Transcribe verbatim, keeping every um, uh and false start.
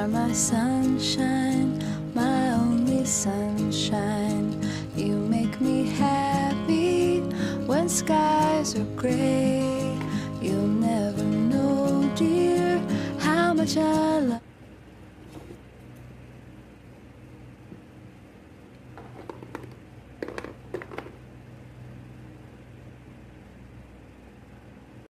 are my sunshine, my only sunshine. You make me happy when skies are gray. You'll never know, dear, how much I love